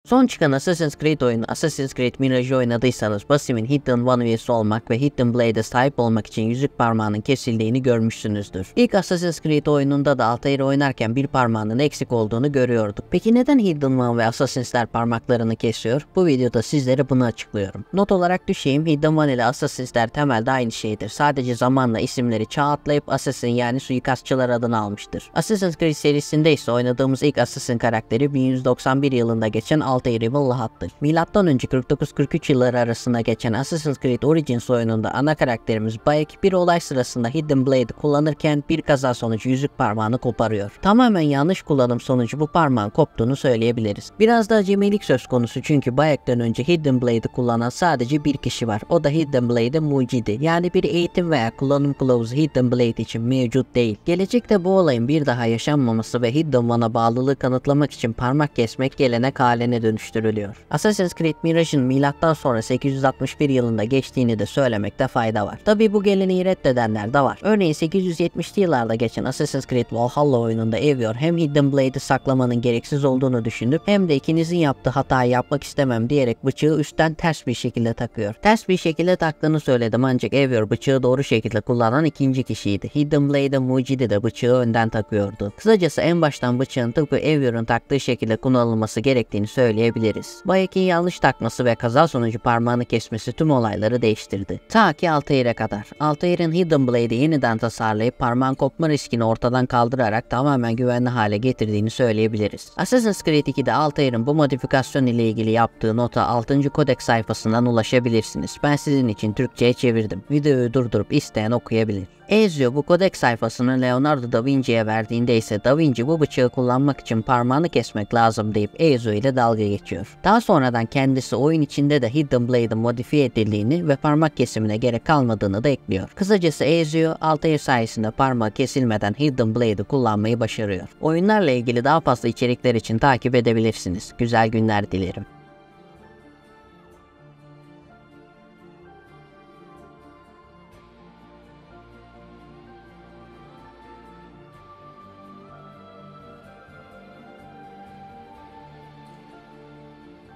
Son çıkan Assassin's Creed oyunu Assassin's Creed Mirage oynadıysanız Basim'in Hidden One üyesi olmak ve Hidden Blade'e sahip olmak için yüzük parmağının kesildiğini görmüşsünüzdür. İlk Assassin's Creed oyununda da Altair'i oynarken bir parmağının eksik olduğunu görüyorduk. Peki neden Hidden One ve Assassins'ler parmaklarını kesiyor? Bu videoda sizlere bunu açıklıyorum. Not olarak düşeyim, Hidden One ile Assassins'ler temelde aynı şeydir. Sadece zamanla isimleri çağ atlayıp Assassin yani suikastçılar adını almıştır. Assassin's Creed serisinde ise oynadığımız ilk Assassin karakteri 1191 yılında geçen Altair Ibn Lahat'tır. Milattan önce 49-43 yılları arasında geçen Assassin's Creed Origins oyununda ana karakterimiz Bayek bir olay sırasında Hidden Blade'i kullanırken bir kaza sonucu yüzük parmağını koparıyor. Tamamen yanlış kullanım sonucu bu parmağın koptuğunu söyleyebiliriz. Biraz da acemilik söz konusu çünkü Bayek'ten önce Hidden Blade'i kullanan sadece bir kişi var. O da Hidden Blade'in mucidi. Yani bir eğitim veya kullanım kılavuzu Hidden Blade için mevcut değil. Gelecekte bu olayın bir daha yaşanmaması ve Hidden One'a bağlılığı kanıtlamak için parmak kesmek gelenek haline dönüştürülüyor. Assassin's Creed Mirage'ın milattan sonra 861 yılında geçtiğini de söylemekte fayda var. Tabi bu geleneği reddedenler de var. Örneğin 870'li yıllarda geçen Assassin's Creed Valhalla oyununda Eivor hem Hidden Blade'i saklamanın gereksiz olduğunu düşünüp hem de ikinizin yaptığı hatayı yapmak istemem diyerek bıçağı üstten ters bir şekilde takıyor. Ters bir şekilde taktığını söyledim ancak Eivor bıçağı doğru şekilde kullanan ikinci kişiydi. Hidden Blade'in mucidi de bıçağı önden takıyordu. Kısacası en baştan bıçağın tıpkı Eivor'un taktığı şekilde kullanılması gerektiğini söyleyebiliriz. Bayek'in yanlış takması ve kaza sonucu parmağını kesmesi tüm olayları değiştirdi. Ta ki Altair'e kadar. Altair'in Hidden Blade'i yeniden tasarlayıp parmağın kopma riskini ortadan kaldırarak tamamen güvenli hale getirdiğini söyleyebiliriz. Assassin's Creed 2'de Altair'in bu modifikasyon ile ilgili yaptığı nota 6. kodek sayfasından ulaşabilirsiniz. Ben sizin için Türkçe'ye çevirdim. Videoyu durdurup isteyen okuyabilir. Ezio bu kodek sayfasını Leonardo da Vinci'ye verdiğinde ise Da Vinci bu bıçağı kullanmak için parmağını kesmek lazım deyip Ezio ile dalga geçiyor. Daha sonradan kendisi oyun içinde de Hidden Blade'in modifiye edildiğini ve parmak kesimine gerek kalmadığını da ekliyor. Kısacası Ezio Altair sayesinde parmağı kesilmeden Hidden Blade'i kullanmayı başarıyor. Oyunlarla ilgili daha fazla içerikler için takip edebilirsiniz. Güzel günler dilerim.